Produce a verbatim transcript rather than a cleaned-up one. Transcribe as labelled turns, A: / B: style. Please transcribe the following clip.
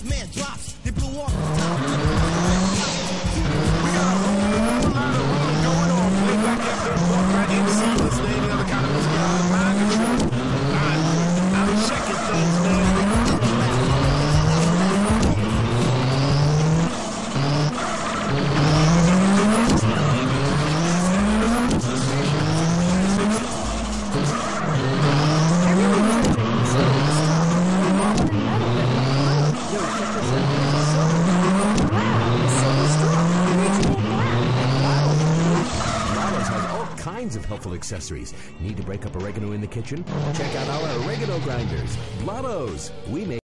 A: Man drops, they blew off the top.
B: We got a whole lot of run going on. Play back after the walk right inside this lady. Other kind of music out of mind control. I'm, I'm checking things, man.
C: Kinds of helpful accessories. Need to break up oregano in the kitchen? Check out our oregano grinders. Blottos. We make